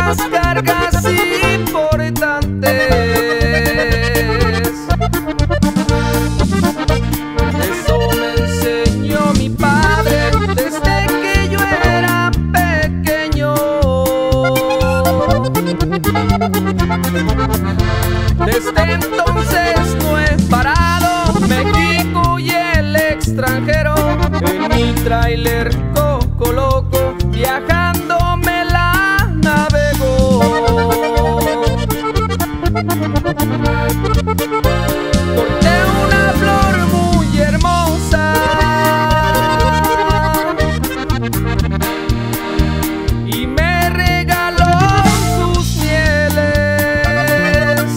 las cargas importantes. Eso me enseñó mi padre desde que yo era pequeño. Desde entonces no he parado, México y el extranjero. En mi tráiler Coco Loco, viajando me la navego. Corté una flor muy hermosa y me regaló sus mieles.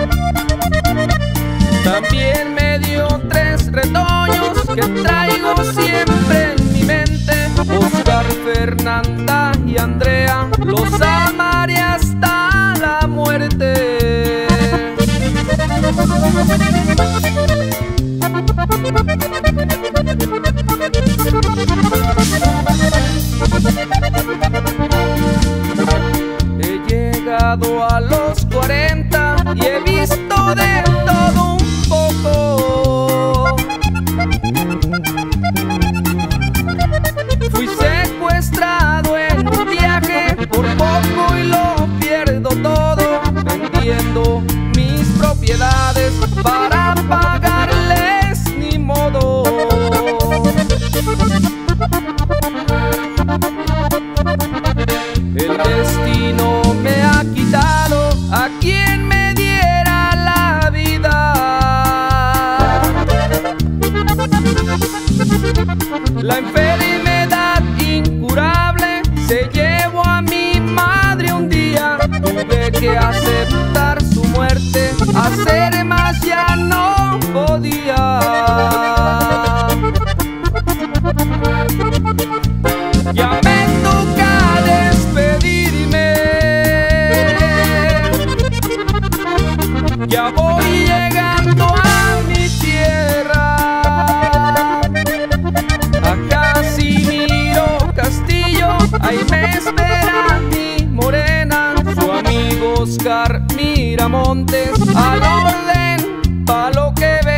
También me dio 3 retoños que traigo siempre en mi mente. Oscar, Fernanda y Andrea, los amaré hasta la muerte. He llegado a los 40 y he visto de todo un poco. Fui secuestrado en un viaje por poco y lo pierdo todo, vendiendo mis propiedades para pagarles, ni modo. El destino me ha quitado a quien me diera la vida. La enfermedad incurable se llevó a mi madre un día. Tuve que aceptar su muerte, hacer más ya no podía. Ya me toca despedirme, ya voy llegando a mi tierra. A Casimiro Castillo, ahí me espera mi morena, su amigo Oscar Miramontes, al orden pa' lo que ve.